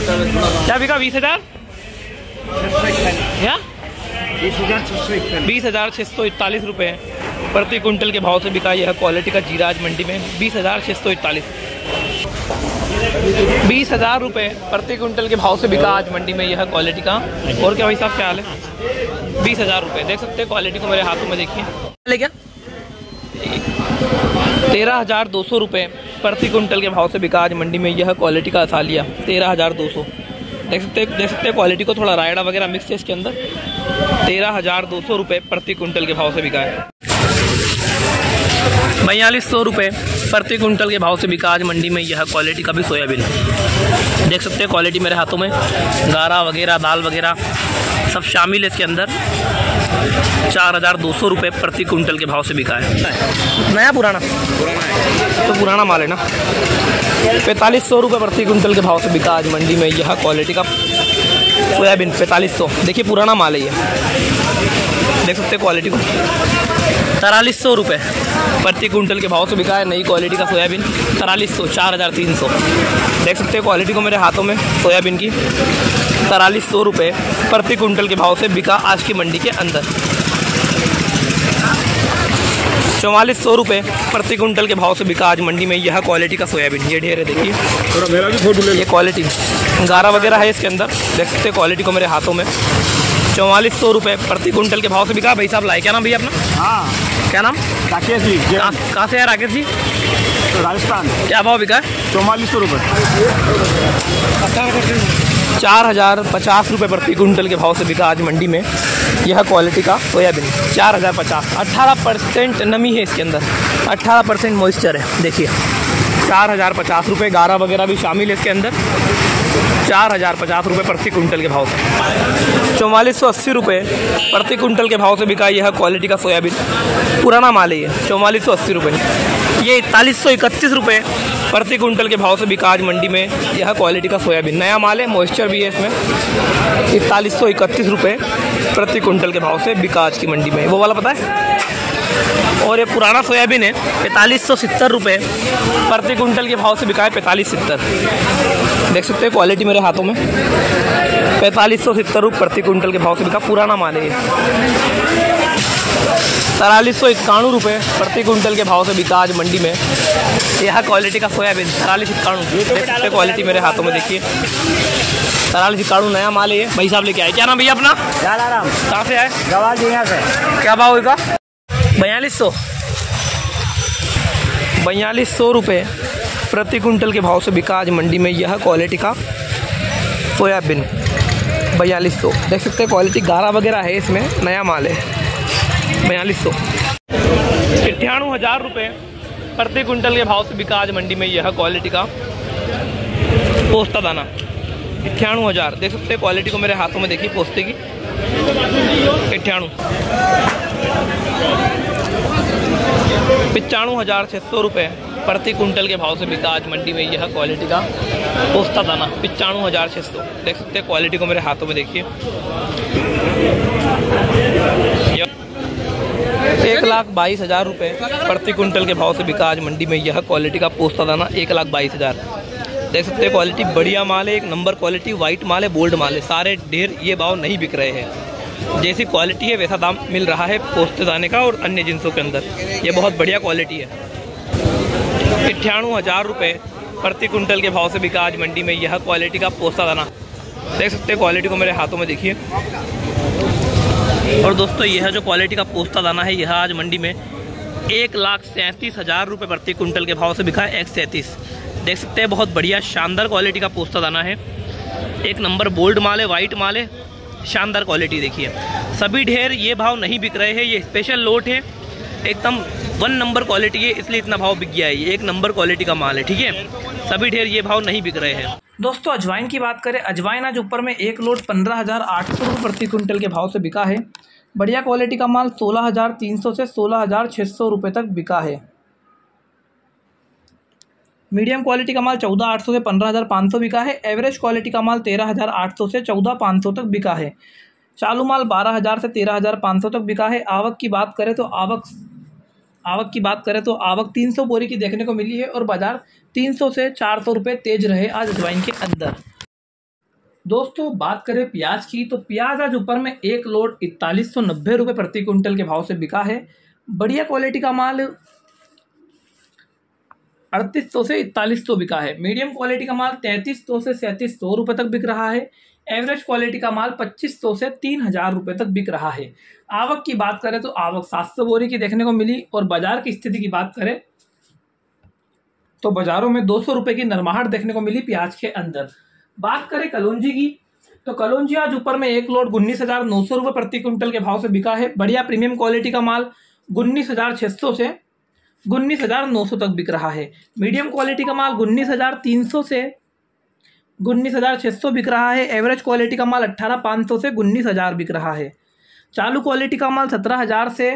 क्या बिका? 20,000 क्या? 20,641 रुपये प्रति कुंटल के भाव से बिका यह क्वालिटी का जीरा आज मंडी में। 20,641, 20,000 रुपये प्रति कुंटल के भाव से बिका आज मंडी में यह क्वालिटी का। और क्या भाई साहब क्या हाल है? 20,000 रुपये। देख सकते हैं क्वालिटी को मेरे हाथों में, देखिए ले क्या 13,200 रुपये प्रति कुंटल के भाव से बिका आज मंडी में यह क्वालिटी का असालिया। 13,200। देख सकते हैं क्वालिटी को, थोड़ा रायड़ा वगैरह मिक्स है इसके अंदर। 13,200 रुपये प्रति कुंटल के भाव से बिका है। 4200 रुपये प्रति कुंटल के भाव से बिका आज मंडी में यह क्वालिटी का भी सोयाबीन। देख सकते हैं क्वालिटी मेरे हाथों में, गारा वगैरह, दाल वगैरह सब शामिल है इसके अंदर। 4,200 रुपये प्रति कुंटल के भाव से बिका है। नया पुराना? पुराना है तो पुराना माल है ना। 4,500 रुपये प्रति कुंटल के भाव से बिका आज मंडी में यह क्वालिटी का सोयाबीन। 4,500। देखिए पुराना माल है ये, देख सकते हैं क्वालिटी को। 4,300 रुपये प्रति कुंटल के भाव से बिका है नई क्वालिटी का सोयाबीन। 4,300, 4,300। देख सकते हैं क्वालिटी को मेरे हाथों में सोयाबीन की। 4,300 रुपये प्रति कुंटल के भाव से बिका आज की मंडी के अंदर। 4400 रुपये प्रति कुंटल के भाव से बिका आज मंडी में यह क्वालिटी का सोयाबीन। ये ढेर है, देखिए ये क्वालिटी, गारा वगैरह है इसके अंदर। देख सकते हैं क्वालिटी को मेरे हाथों में। 4400 रुपये प्रति कुंटल के भाव से बिका। भाई साहब लाए क्या नाम भैया अपना? हाँ, क्या नाम? राकेश जी। कहाँ से है राकेश जी? राजस्थान। क्या भाव बिका है? 4400 रुपये। 4,050 रुपये प्रति कुंटल के भाव से बिका आज मंडी में यह क्वालिटी का सोयाबीन। 4,050। 18% नमी है इसके अंदर, 18% मॉइस्चर है। देखिए 4,050 रुपये, गारा वगैरह भी शामिल है इसके अंदर। 4,050 रुपये प्रति कुंटल के भाव से। 4480 रुपये प्रति कुंटल के भाव से बिका यह क्वालिटी का सोयाबीन। पुराना माल है ये। 4480 रुपये। ये 4131 रुपये प्रति कुंटल के भाव से बिका आज मंडी में यह क्वालिटी का सोयाबीन। नया माल है, मॉइस्चर भी है इसमें। 4131 रुपये प्रति कुंटल के भाव से बिका आज की मंडी में। वो वाला पता है? और ये पुराना सोयाबीन है। 4570 रुपये प्रति कुंटल के भाव से बिका है। 4570। देख सकते हैं क्वालिटी मेरे हाथों में। 4570 रुपये प्रति कुंटल के भाव से बिका। पुराना माल है ये। 4391 रुपये प्रति कुंटल के भाव से बिका आज मंडी में यह क्वालिटी का सोयाबीन। 4391। देख सकते हैं क्वालिटी मेरे हाथों में, देखिए 4391 नया माल है ये। भाई साहब लेके आए। क्या नाम भैया अपना? राम। कहाँ से आए? गवाल जी यहाँ से। क्या भाव होगा? 4200। 4200 रुपये प्रति कुंटल के भाव से बिका आज मंडी में यह क्वालिटी का सोयाबीन। 4200। देख सकते हैं क्वालिटी, गारा वगैरह है इसमें, नया माल है। 4200। 98,000 रुपये प्रति कुंटल के भाव से बिका आज मंडी में यह क्वालिटी का पोस्ता दाना। 98,000। देख सकते हैं क्वालिटी को मेरे हाथों में, देखिए पोस्ते की। 98। 95,600 रुपये प्रति कुंटल के भाव से बिका आज मंडी में यह क्वालिटी का पोस्ता दाना। 95,600। देख सकते हैं क्वालिटी को मेरे हाथों में, देखिए। 1,22,000 रुपये प्रति कुंटल के भाव से बिका आज मंडी में यह क्वालिटी का पोस्ता दाना। 1,22,000। देख सकते हैं क्वालिटी बढ़िया माल है, एक नंबर क्वालिटी, वाइट माल है, बोल्ड माल है। सारे ढेर ये भाव नहीं बिक रहे हैं। जैसी क्वालिटी है वैसा दाम मिल रहा है पोस्ते दाने का और अन्य जिनसों के अंदर। ये बहुत बढ़िया क्वालिटी है। 98,000 रुपये प्रति कुंटल के भाव से बिका आज मंडी में यह क्वालिटी का पोस्ता दाना। देख सकते हैं क्वालिटी को मेरे हाथों में, देखिए। और दोस्तों यह जो क्वालिटी का पोस्ता दाना है यह आज मंडी में 1,37,000 रुपये प्रति कुंटल के भाव से बिका है। 137। देख सकते हैं बहुत बढ़िया शानदार क्वालिटी का पोस्ता दाना है। एक नंबर बोल्ड माल है, वाइट माल है, शानदार क्वालिटी। देखिए सभी ढेर ये भाव नहीं बिक रहे हैं। ये स्पेशल लोट है, एकदम 1 नंबर क्वालिटी है, इसलिए इतना भाव बिक गया है। ये 1 नंबर क्वालिटी का माल है, ठीक है। सभी ढेर ये भाव नहीं बिक रहे हैं। दोस्तों अजवाइन की बात करें, अजवाइन आज ऊपर में एक लोट 15,800 रुपये प्रति कुंटल के भाव से बिका है। बढ़िया क्वालिटी का माल 16,300 से 16,600 रुपये तक बिका है। मीडियम क्वालिटी का माल 14,800 से 15,500 बिका है। एवरेज क्वालिटी का माल 13,800 से 14,500 तक बिका है। चालू माल 12,000 से 13,500 तक बिका है। आवक की बात करें तो आवक 300 बोरी की देखने को मिली है और बाज़ार 300 से 400 रुपये तेज रहे आज अजवाइन के अंदर। दोस्तों बात करें प्याज की, तो प्याज आज ऊपर में एक लोड 4190 रुपये प्रति कुंटल के भाव से बिका है। बढ़िया क्वालिटी का माल 3800 से 4100 बिका है। मीडियम क्वालिटी का माल 3300 से 3700 रुपये तक बिक रहा है। एवरेज क्वालिटी का माल 2500 से 3000 रुपये तक बिक रहा है। आवक की बात करें तो आवक 700 बोरी की देखने को मिली। और बाजार की स्थिति की बात करें तो बाजारों में 200 रुपये की नरमाहट देखने को मिली प्याज के अंदर। बात करें कलौंजी की, तो कलौंजी आज ऊपर में एक लोड 19,900 रुपये प्रति कुंटल के भाव से बिका है। बढ़िया प्रीमियम क्वालिटी का माल 19,600 से 19,900 तक बिक रहा है। मीडियम क्वालिटी का माल 19,300 से 19,600 बिक रहा है। एवरेज क्वालिटी का माल 18,500 से 19,000 बिक रहा है। चालू क्वालिटी का माल 17,000 से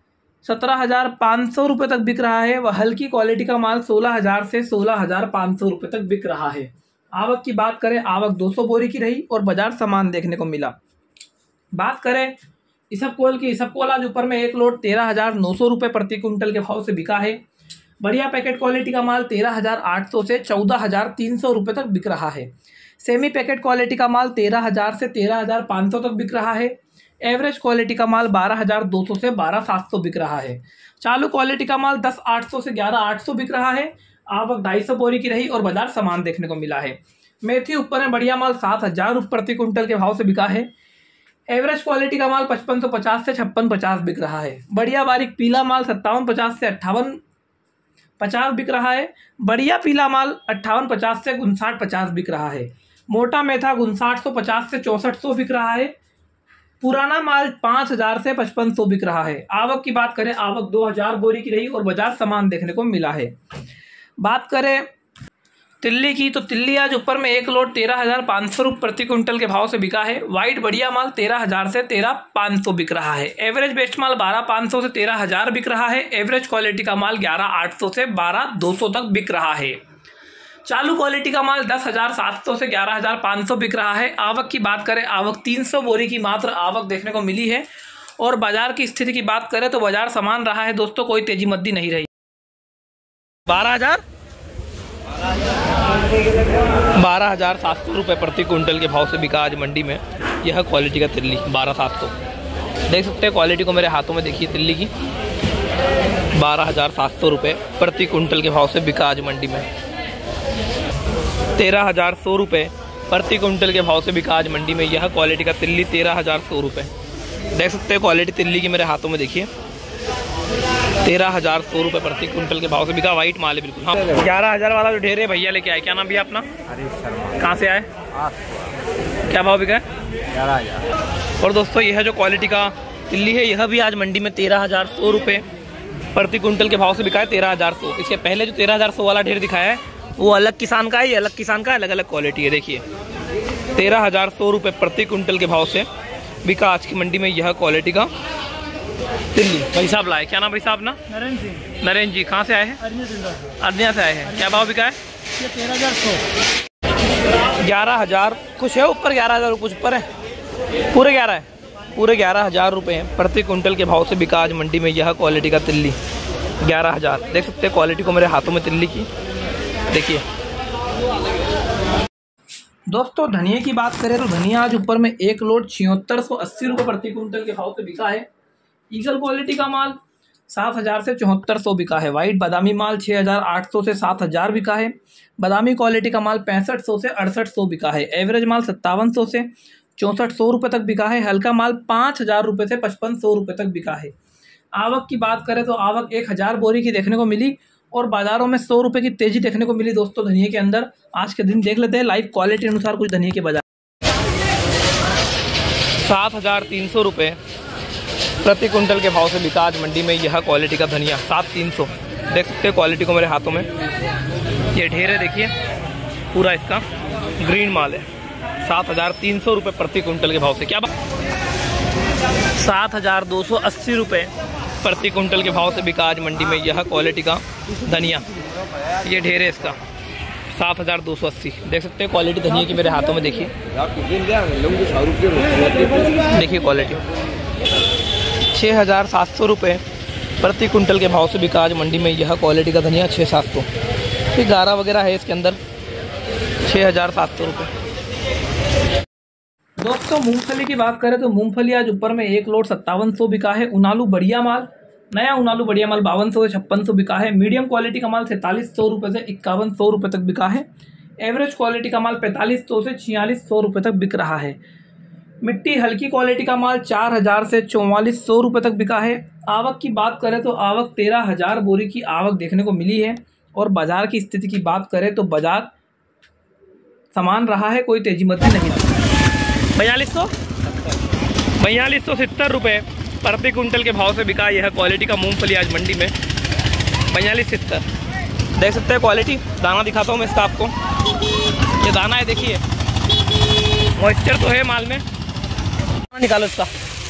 17,500 रुपये तक बिक रहा है। वह हल्की क्वालिटी का माल 16,000 से 16,500 रुपये तक बिक रहा है। आवक की बात करें, आवक 200 बोरी की रही और बाजार समान देखने को मिला। बात करें इसबगोल की, इसबगोल आज ऊपर में एक लोड 13,900 रुपये प्रति कुंटल के भाव से बिका है। बढ़िया पैकेट क्वालिटी का माल 13,800 से 14,300 रुपये तक बिक रहा है। सेमी पैकेट क्वालिटी का माल 13,000 से 13,500 तक बिक रहा है। एवरेज क्वालिटी का माल 12,200 से 12,700 बिक रहा है। चालू क्वालिटी का माल 10,800 से 11,800 बिक रहा है। आवक 250 बोरी की रही और बाजार समान देखने को मिला है। मेथी ऊपर में बढ़िया माल 7,000 रुपये प्रति कुंटल के भाव से बिका है। एवरेज क्वालिटी का माल 5550 से 5650 बिक रहा है। बढ़िया बारीक पीला माल 5750 से 5850 बिक रहा है। बढ़िया पीला माल 5850 से 5950 बिक रहा है। मोटा मेथा 5950 से 6400 बिक रहा है। पुराना माल 5000 से 5500 बिक रहा है। आवक की बात करें, आवक 2000 बोरी की रही और बाजार समान देखने को मिला है। बात करें तिल्ली की, तो तिल्ली आज ऊपर में एक लोड 13,500 रुपये प्रति कुंटल के भाव से बिका है। वाइट बढ़िया माल 13,000 से 13,500 बिक रहा है। एवरेज बेस्ट माल 12,500 से 13,000 बिक रहा है। एवरेज क्वालिटी का माल 11,800 से 12,200 तक बिक रहा है। चालू क्वालिटी का माल 10,700 से 11,500 बिक रहा है। आवक की बात करें, आवक 300 बोरी की मात्र आवक देखने को मिली है। और बाजार की स्थिति की बात करें तो बाजार समान रहा है दोस्तों, कोई तेजी मद्दी नहीं रही। 12,700 रुपये प्रति कुंटल के भाव से बिका आज मंडी में यह क्वालिटी का तिल्ली 12,700। देख सकते हैं क्वालिटी को, मेरे हाथों में देखिए तिल्ली की 12,700 रुपये प्रति कुंटल के भाव से बिका आज मंडी में। 13,100 रुपये प्रति कुंटल के भाव से बिका आज मंडी में यह क्वालिटी का तिल्ली 13,100 रुपये। देख सकते हैं क्वालिटी तिल्ली की, मेरे हाथों में देखिए 13,100 रुपये प्रति कुंटल के भाव से बिका। वाइट माल है बिल्कुल। हाँ, 11,000 वाला जो ढेर है भैया लेके आए। क्या नाम भैया अपना? कहाँ से आए? क्या भाव बिका है? 11,000। और दोस्तों यह जो क्वालिटी का तिल्ली है यह भी आज मंडी में 13,100 रुपये प्रति कुंटल के भाव से बिका है। 13,100। इसके पहले जो 13,100 वाला ढेर दिखाया है वो अलग किसान का है, ये अलग किसान का, अलग अलग क्वालिटी है। देखिए 13,100 रुपये प्रति कुंटल के भाव से बिका आज की मंडी में यह क्वालिटी का तिल्ली। भाई साहब लाए, क्या नाम भाई साहब ना? नरेंद्र सिंह। नरेंद्र जी कहाँ से आए हैं? अरनिया से आए हैं। क्या भाव बिका है? 13,100। 11,000 कुछ है ऊपर, 11,000 कुछ ऊपर है, पूरे 11 है, पूरे 11,000 रुपये हैं प्रति कुंटल के भाव से बिका आज मंडी में यह क्वालिटी का तिल्ली 11,000। देख सकते हैं क्वालिटी को मेरे हाथों में तिल्ली की, देखिए। दोस्तों धनिया की बात करें तो धनिया आज ऊपर में एक लोड 7680 रुपये प्रति कुंटल के भाव से बिका है। ईगल क्वालिटी का माल 7,000 से 7400 बिका है। वाइट बादामी माल 6,800 से 7,000 बिका है। बादामी क्वालिटी का माल 6500 से 6800 बिका है। एवरेज माल 5700 से 6400 रुपये तक बिका है। हल्का माल 5,000 रुपये से 5500 रुपये तक बिका है। आवक की बात करें तो आवक 1,000 बोरी की देखने को मिली और बाज़ारों में 100 रुपये की तेज़ी देखने को मिली दोस्तों धनिया के अंदर। आज के दिन देख लेते हैं लाइव क्वालिटी अनुसार कुछ धनिया के बाजार। 7,300 रुपये प्रति कुंटल के भाव से बिका आज मंडी में यह क्वालिटी का धनिया 7,300। देख सकते हैं क्वालिटी को मेरे हाथों में, ये ढेर है देखिए, पूरा इसका ग्रीन माल है। 7,300 रुपये प्रति कुंटल के भाव से क्या 7,280 रुपये प्रति कुंटल के भाव से बिका आज मंडी में यह क्वालिटी का धनिया। ये ढेर है इसका 7,280। देख सकते हैं क्वालिटी धनिया की मेरे हाथों में, देखिए देखिए क्वालिटी 6,700 रुपये प्रति कुंटल के भाव से बिका आज मंडी में यह क्वालिटी का धनिया 6,700। फिर गारा वगैरह है इसके अंदर 6,700 रुपये। दोस्तों मूंगफली की बात करें तो मूंगफली आज ऊपर में एक लोड 5700 बिका है। उनालू बढ़िया माल, नया उनालू बढ़िया माल 5200 से 5600 बिका है। मीडियम क्वालिटी का माल 4300 रुपये से 5100 रुपये तक बिका है। एवरेज क्वालिटी का माल 4500 से 4600 रुपये तक बिक रहा है। मिट्टी हल्की क्वालिटी का माल 4000 से 4400 रुपये तक बिका है। आवक की बात करें तो आवक 13000 बोरी की आवक देखने को मिली है। और बाज़ार की स्थिति की बात करें तो बाज़ार समान रहा है, कोई तेजी मद्दी नहीं रहा। 4270 रुपये प्रति कुंटल के भाव से बिका यह क्वालिटी का मूंगफली आज मंडी में। 4270 देख सकते हैं क्वालिटी। दाना दिखाता हूँ मैं इसका आपको, ये दाना है देखिए, मॉइस्चर तो है माल में। निकालो इसका।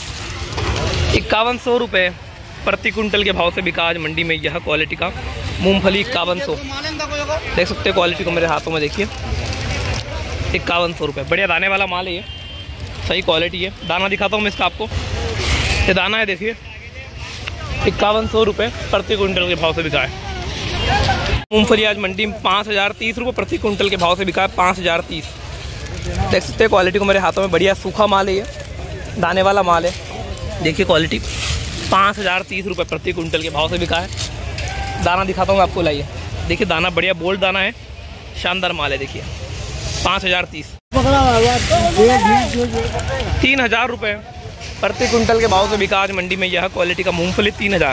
5100 रुपये प्रति कुंटल के भाव से बिका आज मंडी में यह क्वालिटी का मूंगफली। 5100 देख सकते हैं क्वालिटी को मेरे हाथों में, देखिए 5100 रुपये। बढ़िया दाने वाला माल है ये, सही क्वालिटी है। दाना दिखाता हूँ मैं इसका आपको, ये दाना है देखिए। 5100 रुपये प्रति कुंटल के भाव से बिका है मूंगफली आज मंडी में। 5030 रुपये प्रति कुंटल के भाव से बिका है। 5030 देख सकते हैं क्वालिटी को मेरे हाथों में। बढ़िया सूखा माल है ये, दाने वाला माल है, देखिए क्वालिटी। 5030 रुपये प्रति कुंटल के भाव से बिका है। दाना दिखाता हूँ आपको, लाइए देखिए दाना बढ़िया बोल्ड दाना है, शानदार माल है देखिए। 5030 3000 रुपये प्रति कुंटल के भाव से बिका आज मंडी में यह क्वालिटी का मूंगफली। 3000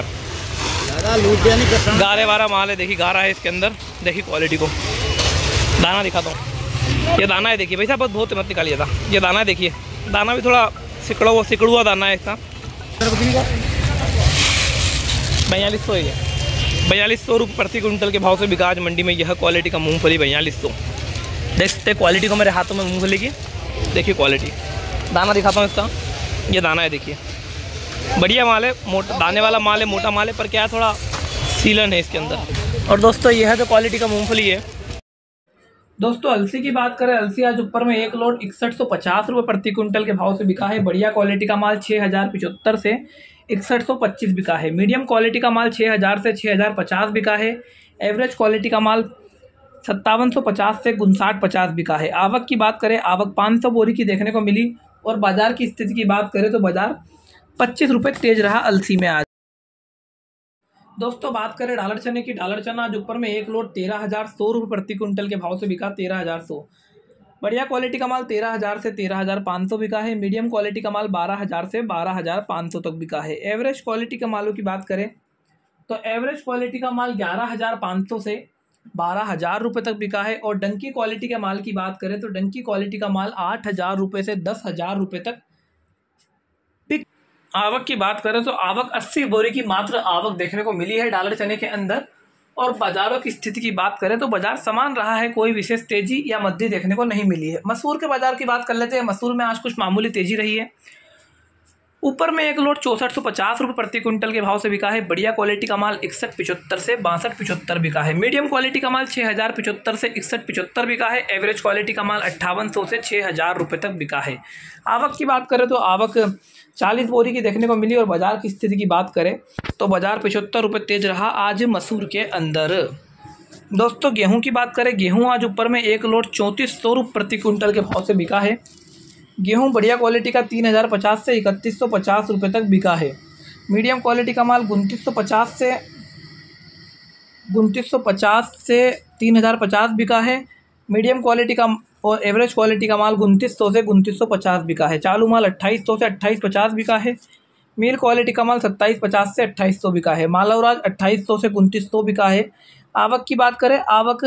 गारे वाला माल है, देखिए गारा है इसके अंदर, देखिए क्वालिटी को। दाना दिखाता हूँ, ये दाना है देखिए। भाई साहब बहुत मत निकालिए था, ये दाना है देखिए। दाना भी थोड़ा सिकड़ुआ दाना है इसका। 4200 है ये। 4200 रुपये प्रति कुंटल के भाव से बिका आज मंडी में यह क्वालिटी का मूंगफली। 4200 देख सकते हैं क्वालिटी को मेरे हाथों में मूंगफली की, देखिए क्वालिटी। दाना दिखाता हूँ इसका, ये दाना है देखिए। बढ़िया माल है, मोटा दाने वाला माल है, मोटा माल है, पर क्या है थोड़ा सीलन है इसके अंदर। और दोस्तों यह है तो क्वालिटी का मूंगफली है। दोस्तों अलसी की बात करें, अलसी आज ऊपर में एक लोड 6150 रुपये प्रति कुंटल के भाव से बिका है। बढ़िया क्वालिटी का माल 6075 से 6125 बिका है। मीडियम क्वालिटी का माल 6000 से 6050 बिका है। एवरेज क्वालिटी का माल 5750 से 5950 बिका है। आवक की बात करें, आवक 500 बोरी की देखने को मिली। और बाज़ार की स्थिति की बात करें तो बाज़ार 25 रुपये तेज रहा अलसी में आज। दोस्तों बात करें डालर चने की, डालर चना आज ऊपर में एक लोड 13100 रुपये प्रति कुंटल के भाव से बिका। 13100 बढ़िया क्वालिटी का माल 13000 से 13500 बिका है। मीडियम क्वालिटी का माल 12000 से 12500 तक बिका है। एवरेज क्वालिटी के मालों की बात करें तो एवरेज क्वालिटी का माल 11500 से 12000 रुपये तक बिका है। और डंकी क्वालिटी के माल की बात करें तो डंकी क्वालिटी का माल 8000 रुपये से 10000 रुपये तक बिक। आवक की बात करें तो आवक 80 बोरी की मात्र आवक देखने को मिली है डालर चने के अंदर। और बाज़ारों की स्थिति की बात करें तो बाज़ार समान रहा है, कोई विशेष तेजी या मद्दी देखने को नहीं मिली है। मसूर के बाज़ार की बात कर लेते हैं। मसूर में आज कुछ मामूली तेजी रही है। ऊपर में एक लोड 6450 रुपये प्रति कुंटल के भाव से बिका है। बढ़िया क्वालिटी का माल 6175 से 6275 बिका है। मीडियम क्वालिटी का माल 6075 से 6175 बिका है। एवरेज क्वालिटी का माल 5800 से 6000 रुपये तक बिका है। आवक की बात करें तो आवक 40 बोरी की देखने को मिली। और बाज़ार की स्थिति की बात करें तो बाज़ार 75 रुपये तेज रहा आज मसूर के अंदर। दोस्तों गेहूं की बात करें, गेहूं आज ऊपर में एक लोड 3400 रुपये प्रति कुंटल के भाव से बिका है। गेहूं बढ़िया क्वालिटी का 3050 से 3150 रुपये तक बिका है। मीडियम क्वालिटी का माल 2950 से 3050 बिका है। मीडियम क्वालिटी का और एवरेज क्वालिटी का माल 2900 से 2950 बिका है। चालू माल 2800 से 2850 बिका है। मील क्वालिटी का माल 2750 से 2800 बिका है। मालौराज 2800 से 2900 बिका है। आवक की बात करें, आवक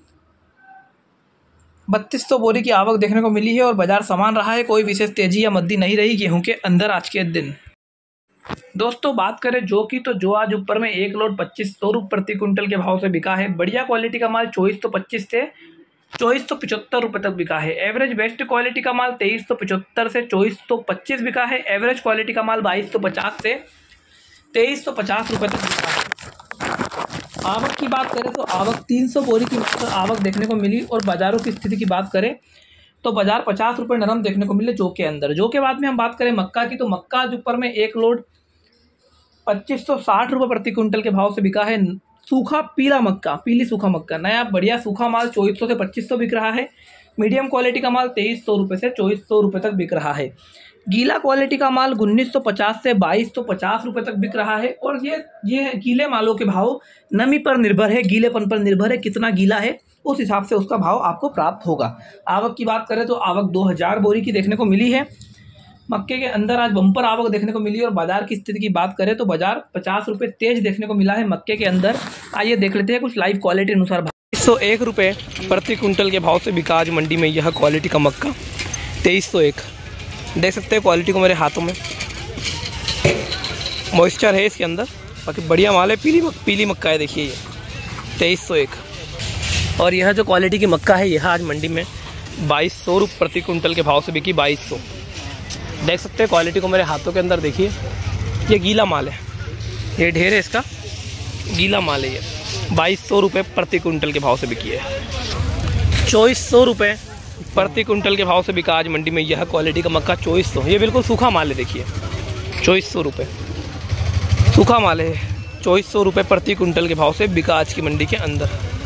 3200 बोरी की आवक देखने को मिली है। और बाज़ार समान रहा है, कोई विशेष तेजी या मद्दी नहीं रही गेहूं के अंदर आज के दिन। दोस्तों बात करें जौ की, तो जौ आज ऊपर में एक लोड 2500 रुपये प्रति कुंटल के भाव से बिका है। बढ़िया क्वालिटी का माल 2425 से 2475 रुपये तक बिका है। एवरेज बेस्ट क्वालिटी का माल 2375 से 2425 बिका है। एवरेज क्वालिटी का माल 2250 से 2350 रुपये तक बिका है। आवक की बात करें तो आवक 300 बोरी की आवक देखने को मिली। और बाज़ारों की स्थिति की बात करें तो बाज़ार 50 रुपये नरम देखने को मिले जौ के अंदर। जौ के बाद में हम बात करें मक्का की, तो मक्का आज ऊपर में एक लोड 2560 रुपये प्रति कुंटल के भाव से बिका है। सूखा पीला मक्का, पीली सूखा मक्का, नया बढ़िया सूखा माल 2400 से 2500 बिक रहा है। मीडियम क्वालिटी का माल 2300 रुपये से 2400 रुपये तक बिक रहा है। गीला क्वालिटी का माल 1950 से 2250 रुपये तक बिक रहा है। और ये गीले मालों के भाव नमी पर निर्भर है, गीलेपन पर निर्भर है, कितना गीला है उस हिसाब से उसका भाव आपको प्राप्त होगा। आवक की बात करें तो आवक 2000 बोरी की देखने को मिली है। मक्के के अंदर आज बम्पर आवक देखने को मिली। और बाजार की स्थिति की बात करें तो बाजार 50 रुपये तेज देखने को मिला है मक्के के अंदर। आइए देख लेते हैं कुछ लाइव क्वालिटी अनुसार। 2301 रुपये प्रति कुंटल के भाव से बिका आज मंडी में यह क्वालिटी का मक्का। 2301 देख सकते हैं क्वालिटी को मेरे हाथों में, मॉइस्चर है इसके अंदर, बाकी बढ़िया माल है। पीली मक्का है, देखिए ये 2301। और यह जो क्वालिटी की मक्का है यह आज मंडी में 2200 रुपये प्रति कुंटल के भाव से बिकी। 2200 देख सकते हैं क्वालिटी को मेरे हाथों के अंदर, देखिए ये गीला माल है, ये ढेर है इसका, गीला माल है ये। 2200 रुपये प्रति कुंटल के भाव से बिकी है। 2400 रुपये प्रति कुंटल के भाव से बिका आज मंडी में यह क्वालिटी का मक्का। 2400, ये बिल्कुल सूखा माल है, देखिए 2400 रुपये सूखा माल है। 2400 रुपये प्रति कुंटल के भाव से बिका आज की मंडी के अंदर।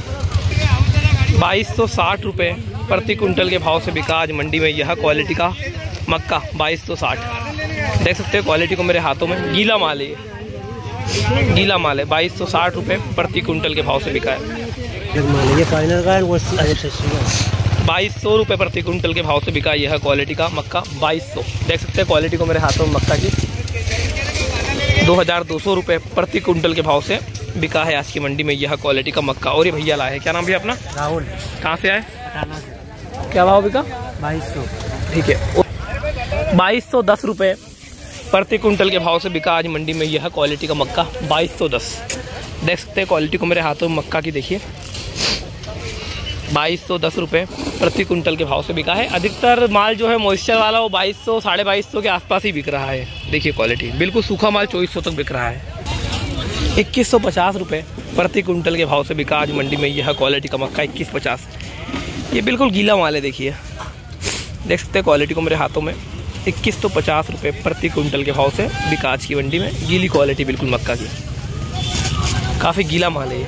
2260 रुपये प्रति कुंटल के भाव से बिका आज मंडी में यह क्वालिटी का मक्का। 2260 देख सकते हैं क्वालिटी को मेरे हाथों में, गीला माल है, गीला माल है। 2260 रुपये प्रति कुंटल के भाव से बिका है। 2200 रुपये प्रति कुंटल के भाव से बिका यह क्वालिटी का मक्का। 2200 देख सकते हैं क्वालिटी को मेरे हाथों में मक्का की। 2200 रुपये प्रति कुंटल के भाव से बिका है आज की मंडी में यह क्वालिटी का मक्का। और ये भैया लाए, क्या नाम भैया अपना? राहुल। कहाँ से आए? क्या भाव बिका? 2200। ठीक है, 2210 रुपये प्रति कुंटल के भाव से बिका आज मंडी में यह क्वालिटी का मक्का। 2210 देख सकते हैं क्वालिटी को मेरे हाथों में मक्का की, देखिए 2210 रुपये प्रति कुंटल के भाव से बिका है। अधिकतर माल जो है मॉइस्चर वाला वो 2200 2250 के आसपास ही बिक रहा है। देखिए क्वालिटी बिल्कुल सूखा माल 2400 तक बिक रहा है। 2150 रुपये प्रति कुंटल के भाव से बिका आज मंडी में यह क्वालिटी का मक्का। 2150 ये बिल्कुल गीला माल है, देखिए देख सकते हैं क्वालिटी को मेरे हाथों में। 2150 रुपये प्रति कुंटल के भाव से बिका आज की मंडी में, गीली क्वालिटी बिल्कुल मक्का की, काफ़ी गीला माल है ये।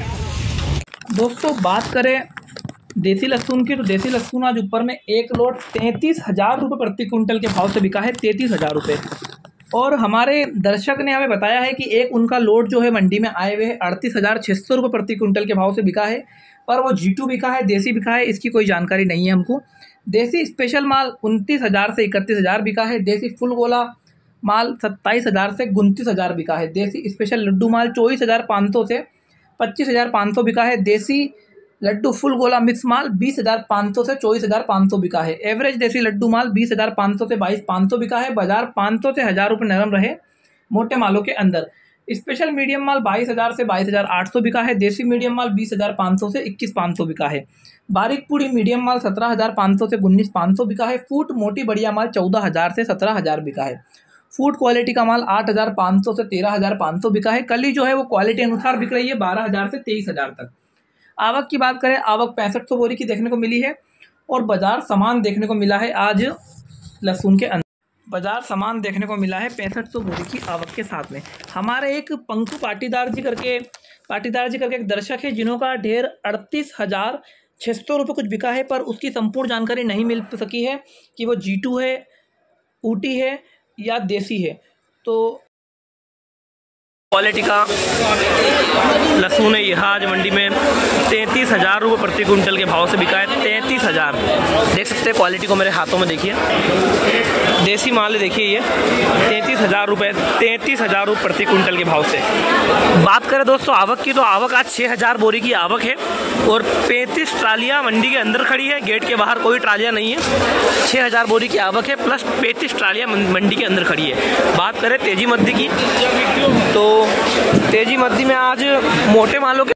दोस्तों बात करें देसी लहसुन की, तो देसी लहसुन आज ऊपर में एक लोड 33,000 रुपये प्रति कुंटल के भाव से बिका है। 33,000 रुपये। और हमारे दर्शक ने हमें बताया है कि एक उनका लोड जो है मंडी में आए हुए 38,600 रुपये प्रति कुंटल के भाव से बिका है, पर वो G2 बिका है, देसी बिका है, इसकी कोई जानकारी नहीं है हमको। देसी स्पेशल माल 29,000 से 31,000 बिका है। देसी फुल गोला माल 27,000 से 29,000 बिका है। देसी स्पेशल लड्डू माल 24,500 से 25,500 बिका है। देसी लड्डू फुल गोला मिक्स माल 20,500 से 24,500 बिका है। एवरेज देसी लड्डू माल 20,500 से 22,500 बिका है। बाजार 500 से 1000 रुपये नरम रहे मोटे मालों के अंदर। स्पेशल मीडियम माल 22,000 से 22,800 बिका है। देसी मीडियम माल 20,500 से 21,500 बिका है। बारीक पूड़ी मीडियम माल 17,500 से 19,500 बिका है। फूट मोटी बढ़िया माल 14,000 से 17,000 बिका है। फूट क्वालिटी का माल 8,500 से 13,500 बिका है। कली जो है वो क्वालिटी अनुसार बिक रही है 12,000 से 23,000 तक। आवक की बात करें, आवक 6500 बोरी की देखने को मिली है। और बाजार समान देखने को मिला है आज लहसुन के अंदर। बाजार समान देखने को मिला है 6500 बोरी की आवक के साथ में। हमारे एक पंकु पाटीदार जी करके एक दर्शक है, जिन्हों का ढेर 38,600 रुपये कुछ बिका है, पर उसकी संपूर्ण जानकारी नहीं मिल सकी है कि वो G2 है, ऊटी है या देसी है। तो क्वालिटी का लहसुन है यह आज मंडी में 33,000 रुपये प्रति कुंटल के भाव से बिका है। 33,000 देख सकते हैं क्वालिटी को मेरे हाथों में, देखिए देसी माल है, देखिए ये 33,000 रुपये 33,000 रुपये प्रति कुंटल के भाव से। बात करें दोस्तों आवक की, तो आवक आज 6,000 बोरी की आवक है। और 35 ट्रालियाँ मंडी के अंदर खड़ी है, गेट के बाहर कोई ट्रालियाँ नहीं है। 6,000 बोरी की आवक है, प्लस 35 ट्रालियाँ मंडी के अंदर खड़ी है। बात करें तेजी मद्दी की, तो तेजी मद्दी में आज मोटे मालों के